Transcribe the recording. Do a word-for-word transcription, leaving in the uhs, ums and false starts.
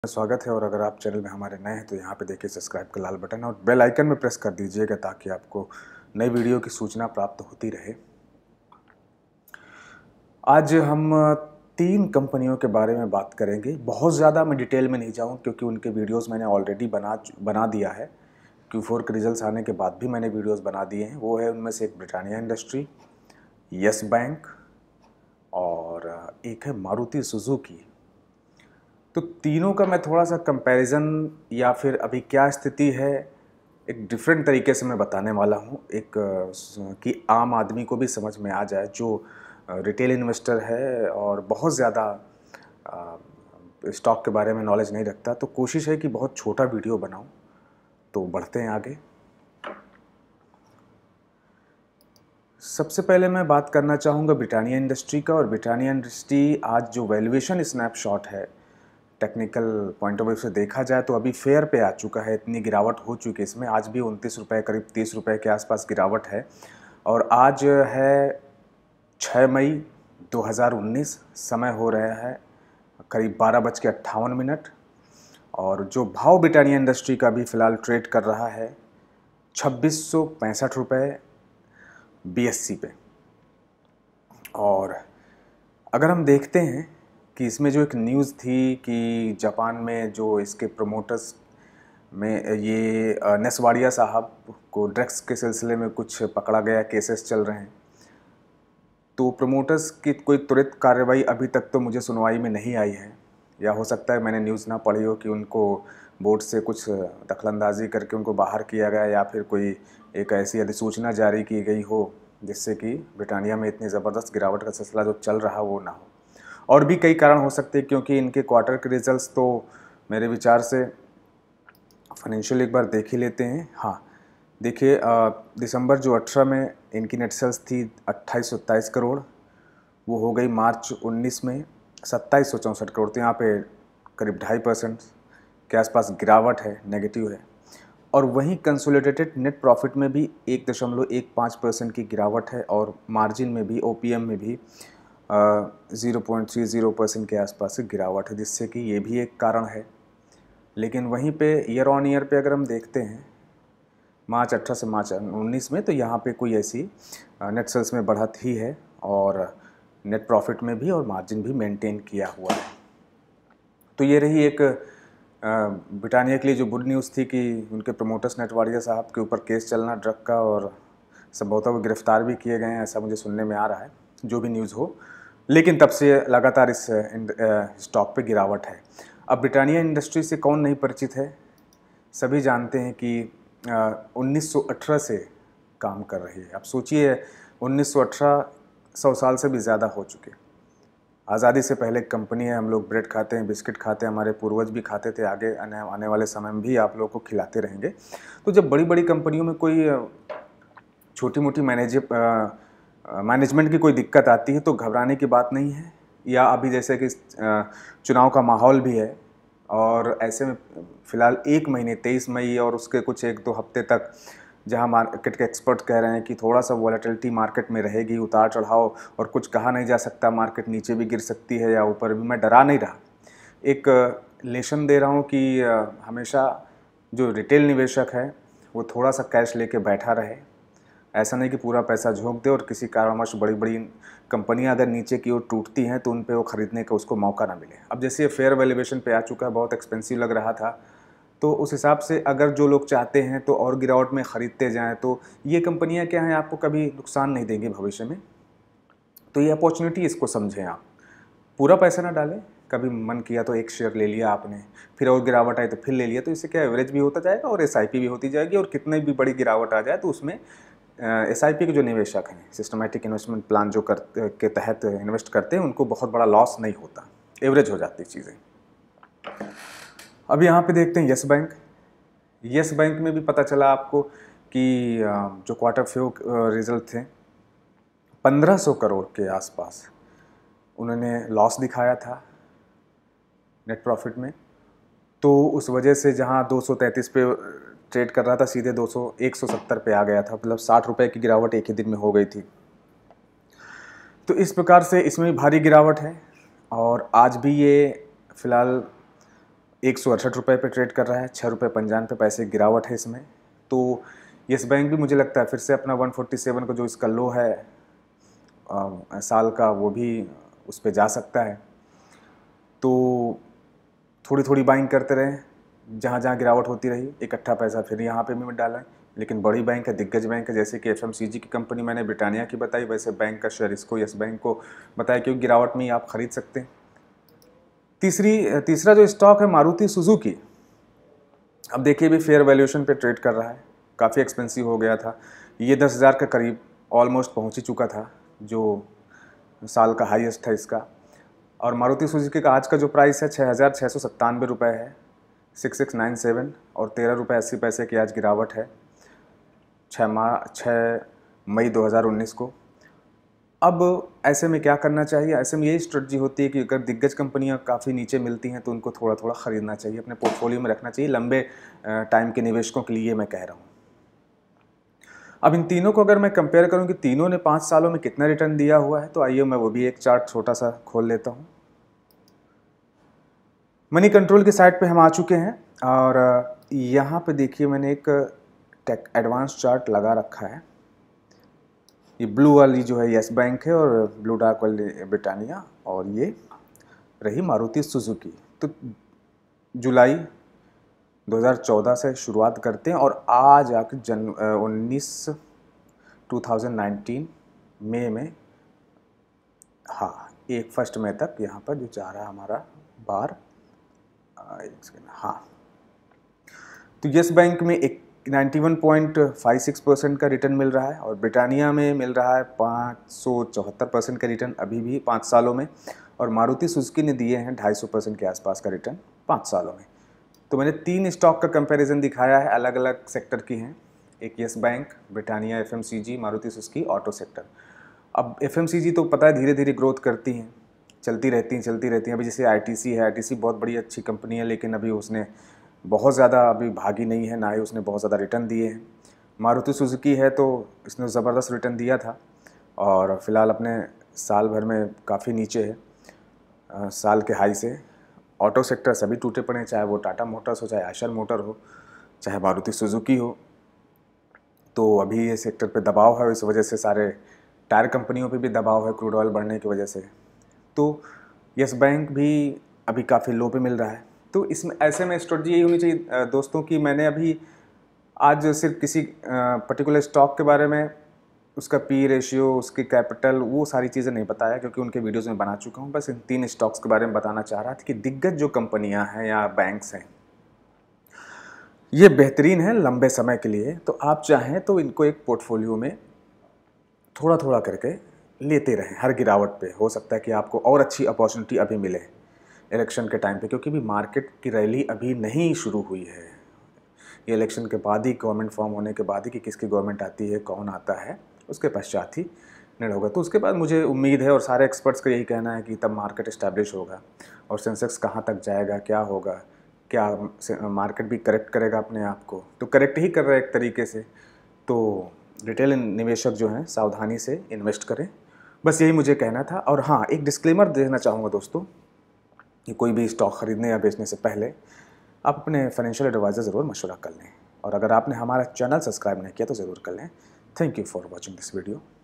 स्वागत है। और अगर आप चैनल में हमारे नए हैं तो यहाँ पे देखिए सब्सक्राइब का लाल बटन और बेल आइकन में प्रेस कर दीजिएगा ताकि आपको नई वीडियो की सूचना प्राप्त होती रहे। आज हम तीन कंपनियों के बारे में बात करेंगे। बहुत ज़्यादा मैं डिटेल में नहीं जाऊँ क्योंकि उनके वीडियोस मैंने ऑलरेडी बना बना दिया है। क्यू फोर के रिजल्ट्स आने के बाद भी मैंने वीडियोस बना दिए हैं। वो है उनमें से एक ब्रिटानिया इंडस्ट्री, यस बैंक और एक है मारुति सुजुकी। तो तीनों का मैं थोड़ा सा कंपैरिजन या फिर अभी क्या स्थिति है एक डिफरेंट तरीके से मैं बताने वाला हूँ, एक कि आम आदमी को भी समझ में आ जाए जो रिटेल इन्वेस्टर है और बहुत ज़्यादा स्टॉक के बारे में नॉलेज नहीं रखता। तो कोशिश है कि बहुत छोटा वीडियो बनाऊँ। तो बढ़ते हैं आगे। सबसे पहले मैं बात करना चाहूँगा ब्रिटानिया इंडस्ट्री का। और ब्रिटानिया इंडस्ट्री आज जो वैल्यूएशन स्नैपशॉट है टेक्निकल पॉइंट ऑफ व्यू से देखा जाए तो अभी फेयर पे आ चुका है। इतनी गिरावट हो चुकी है इसमें, आज भी उनतीस रुपये करीब तीस रुपये के आसपास गिरावट है। और आज है छः मई दो हज़ार उन्नीस, समय हो रहा है करीब बारह बज के अट्ठावन मिनट। और जो भाव ब्रिटानिया इंडस्ट्री का भी फ़िलहाल ट्रेड कर रहा है छब्बीस सौ पैंसठ रुपये बी एस सी पे। और अगर हम देखते हैं कि इसमें जो एक न्यूज़ थी कि जापान में जो इसके प्रमोटर्स में ये नेसवाड़िया साहब को ड्रग्स के सिलसिले में कुछ पकड़ा गया, केसेस चल रहे हैं, तो प्रमोटर्स की कोई त्वरित कार्रवाई अभी तक तो मुझे सुनवाई में नहीं आई है। या हो सकता है मैंने न्यूज़ ना पढ़ी हो कि उनको बोर्ड से कुछ दखलंदाजी करके उनको बाहर किया गया, या फिर कोई एक ऐसी अधिसूचना जारी की गई हो जिससे कि ब्रिटानिया में इतनी ज़बरदस्त गिरावट का सिलसिला जो चल रहा वो ना हो। और भी कई कारण हो सकते हैं क्योंकि इनके क्वार्टर के रिजल्ट्स तो मेरे विचार से फाइनेंशियल एक बार देख ही लेते हैं। हाँ देखिए, दिसंबर जो अठारह में इनकी नेट सेल्स थी अट्ठाईस सौ सत्ताईस करोड़, वो हो गई मार्च उन्नीस में सत्ताईस सौ चौंसठ करोड़। तो यहाँ पे करीब ढाई परसेंट के आसपास गिरावट है, नेगेटिव है। और वहीं कंसोलिडेटेड नेट प्रॉफिट में भी एक दशमलव एक पाँच परसेंट की गिरावट है और मार्जिन में भी, ओ पी एम में भी zero point three zero percent के आसपास की गिरावट है, जिससे कि ये भी एक कारण है। लेकिन वहीं पे ईयर ऑन ईयर पे अगर हम देखते हैं मार्च अठारह से मार्च उन्नीस में, तो यहाँ पे कोई ऐसी नेट सेल्स में बढ़त ही है और नेट प्रॉफिट में भी और मार्जिन भी मेंटेन किया हुआ है। तो ये रही एक ब्रिटानिया के लिए जो गुड न्यूज़ थी कि उनके प्रमोटर्स नेसवाड़िया साहब के ऊपर केस चलना ड्रग का, और संभवतः वो गिरफ्तार भी किए गए हैं, ऐसा मुझे सुनने में आ रहा है, जो भी न्यूज़ हो। लेकिन तब से लगातार इस स्टॉक पे गिरावट है। अब ब्रिटानिया इंडस्ट्री से कौन नहीं परिचित है, सभी जानते हैं कि उन्नीस सौ अठारह से काम कर रही है। अब सोचिए उन्नीस सौ अठारह सौ साल से भी ज़्यादा हो चुके। आज़ादी से पहले कंपनी है, हम लोग ब्रेड खाते हैं, बिस्किट खाते हैं, हमारे पूर्वज भी खाते थे, आगे आने आने वाले समय में भी आप लोगों को खिलाते रहेंगे। तो जब बड़ी बड़ी कंपनियों में कोई छोटी मोटी मैनेज मैनेजमेंट की कोई दिक्कत आती है तो घबराने की बात नहीं है। या अभी जैसे कि चुनाव का माहौल भी है और ऐसे में फ़िलहाल एक महीने तेईस मई और उसके कुछ एक दो हफ्ते तक जहां मार्केट के एक्सपर्ट कह रहे हैं कि थोड़ा सा वॉलेटिलिटी मार्केट में रहेगी, उतार चढ़ाव, और कुछ कहा नहीं जा सकता, मार्केट नीचे भी गिर सकती है या ऊपर भी। मैं डरा नहीं रहा, एक लेसन दे रहा हूँ कि हमेशा जो रिटेल निवेशक है वो थोड़ा सा कैश लेके बैठा रहे। ऐसा नहीं कि पूरा पैसा झोंक दे और किसी कारणवश बड़ी बड़ी कंपनियां अगर नीचे की ओर टूटती हैं तो उन पे वो ख़रीदने का उसको मौका ना मिले। अब जैसे ये फेयर वैल्यूएशन पे आ चुका है, बहुत एक्सपेंसिव लग रहा था, तो उस हिसाब से अगर जो लोग चाहते हैं तो और गिरावट में ख़रीदते जाएं तो ये कंपनियां क्या हैं, आपको कभी नुकसान नहीं देंगी भविष्य में। तो ये अपॉर्चुनिटी, इसको समझें आप, पूरा पैसा ना डालें। कभी मन किया तो एक शेयर ले लिया आपने, फिर और गिरावट आई तो फिर ले लिया, तो इससे क्या एवरेज भी होता जाएगा और एस आई पी भी होती जाएगी। और कितनी भी बड़ी गिरावट आ जाए तो उसमें एस आई पी के जो निवेशक हैं, सिस्टमेटिक इन्वेस्टमेंट प्लान जो कर के तहत इन्वेस्ट करते हैं, उनको बहुत बड़ा लॉस नहीं होता, एवरेज हो जाती चीज़ें। अब यहाँ पे देखते हैं यस बैंक। यस बैंक में भी पता चला आपको कि जो क्वार्टर फ्यू रिजल्ट थे पंद्रह सौ करोड़ के आसपास उन्होंने लॉस दिखाया था नेट प्रॉफिट में। तो उस वजह से जहाँ दो सौ तैंतीस पे ट्रेड कर रहा था, सीधे दो सौ एक सौ सत्तर पे आ गया था, मतलब साठ रुपये की गिरावट एक ही दिन में हो गई थी। तो इस प्रकार से इसमें भी भारी गिरावट है और आज भी ये फ़िलहाल एक सौ अड़सठ रुपये पे ट्रेड कर रहा है, छः रुपये पंचानवे पैसे गिरावट है इसमें। तो येस बैंक भी मुझे लगता है फिर से अपना एक सौ सैंतालीस का जो इसका लो है आ, साल का, वो भी उस पर जा सकता है। तो थोड़ी थोड़ी बाइंग करते रहें, जहाँ जहाँ गिरावट होती रही इकट्ठा पैसा फिर यहाँ पे भी मत डालें। लेकिन बड़ी बैंक है, दिग्गज बैंक है, जैसे कि एफएमसीजी की कंपनी मैंने ब्रिटानिया की बताई, वैसे बैंक का शेयर इसको येस बैंक को बताया, क्योंकि गिरावट में ही आप खरीद सकते हैं। तीसरी तीसरा जो स्टॉक है मारुति सुजुकी, अब देखिए भी फेयर वैल्यूएशन पे ट्रेड कर रहा है, काफ़ी एक्सपेंसिव हो गया था, ये दस हज़ार के करीब ऑलमोस्ट पहुंच ही चुका था, जो साल का हाईएस्ट था इसका। और मारुति सुजुकी का आज का जो प्राइस है छः हज़ार छः सौ सत्तानवे रुपये है, सिक्स सिक्स नाइन सेवन, और तेरह रुपये अस्सी पैसे की आज गिरावट है छः माह छः मई दो हज़ार उन्नीस को। अब ऐसे में क्या करना चाहिए? ऐसे में यही स्ट्रेटजी होती है कि अगर दिग्गज कंपनियां काफ़ी नीचे मिलती हैं तो उनको थोड़ा थोड़ा ख़रीदना चाहिए, अपने पोर्टफोलियो में रखना चाहिए, लंबे टाइम के निवेशकों के लिए मैं कह रहा हूँ। अब इन तीनों को अगर मैं कंपेयर करूँ कि तीनों ने पाँच सालों में कितना रिटर्न दिया हुआ है, तो आइए मैं वो भी एक चार्ट छोटा सा खोल लेता हूँ। मनी कंट्रोल की साइट पे हम आ चुके हैं और यहाँ पे देखिए मैंने एक टेक एडवांस चार्ट लगा रखा है। ये ब्लू वाली जो है येस बैंक है और ब्लू डार्क वाली ब्रिटानिया, और ये रही मारुति सुजुकी। तो जुलाई दो हज़ार चौदह से शुरुआत करते हैं और आज आकर जन उन्नीस दो हज़ार उन्नीस मई में, हाँ एक फर्स्ट मई तक यहाँ पर जो जा रहा है हमारा बार, हाँ तो येस बैंक में एक इक्यानवे पॉइंट पाँच छह परसेंट का रिटर्न मिल रहा है और ब्रिटानिया में मिल रहा है पाँच सौ चौहत्तर परसेंट का रिटर्न अभी भी पाँच सालों में, और मारुति सुजुकी ने दिए हैं ढाई सौ परसेंट के आसपास का रिटर्न पाँच सालों में। तो मैंने तीन स्टॉक का कंपैरिजन दिखाया है, अलग अलग सेक्टर की हैं, एक Yes Bank, Britannia, FMCG, Maruti Suzuki, auto sector. अब एफएमसीजी तो पता है धीरे धीरे ग्रोथ करती हैं, चलती रहती हैं चलती रहती हैं अभी जैसे आईटीसी है, आईटीसी बहुत बड़ी अच्छी कंपनी है, लेकिन अभी उसने बहुत ज़्यादा अभी भागी नहीं है, ना ही उसने बहुत ज़्यादा रिटर्न दिए हैं। मारुति सुजुकी है तो इसने ज़बरदस्त रिटर्न दिया था और फ़िलहाल अपने साल भर में काफ़ी नीचे है आ, साल के हाई से। ऑटो सेक्टर सभी टूटे पड़े हैं, चाहे वो टाटा मोटर्स हो, चाहे आयशर मोटर हो, चाहे मारुति सुजुकी हो। तो अभी ये सेक्टर पे दबाव है, इस वजह से सारे टायर कंपनियों पे भी दबाव है क्रूड ऑयल बढ़ने की वजह से। तो येस बैंक भी अभी काफ़ी लो पे मिल रहा है। तो इसमें ऐसे में स्ट्रेटजी यही होनी चाहिए दोस्तों कि मैंने अभी आज सिर्फ किसी पर्टिकुलर स्टॉक के बारे में, उसका पी रेशियो, उसकी कैपिटल, वो सारी चीज़ें नहीं बताया क्योंकि उनके वीडियोस में बना चुका हूँ। बस इन तीन स्टॉक्स के बारे में बताना चाह रहा था कि दिग्गज जो कंपनियाँ हैं या बैंक्स हैं ये बेहतरीन है लंबे समय के लिए। तो आप चाहें तो इनको एक पोर्टफोलियो में थोड़ा थोड़ा करके लेते रहें, हर गिरावट पे हो सकता है कि आपको और अच्छी अपॉर्चुनिटी अभी मिले इलेक्शन के टाइम पे, क्योंकि भी मार्केट की रैली अभी नहीं शुरू हुई है। ये इलेक्शन के बाद ही, गवर्नमेंट फॉर्म होने के बाद ही कि किसकी गवर्नमेंट आती है, कौन आता है, उसके पश्चात ही निर्णय होगा। तो उसके बाद मुझे उम्मीद है और सारे एक्सपर्ट्स का यही कहना है कि तब मार्केट इस्टेब्लिश होगा और सेंसेक्स कहाँ तक जाएगा, क्या होगा, क्या मार्केट भी करेक्ट करेगा अपने आप को। तो करेक्ट ही कर रहा है एक तरीके से। तो रिटेल निवेशक जो हैं सावधानी से इन्वेस्ट करें, बस यही मुझे कहना था। और हाँ, एक डिस्क्लेमर देना चाहूँगा दोस्तों कि कोई भी स्टॉक खरीदने या बेचने से पहले आप अपने फाइनेंशियल एडवाइज़र ज़रूर मशवरा कर लें, और अगर आपने हमारा चैनल सब्सक्राइब नहीं किया तो ज़रूर कर लें। Thank you for watching this video.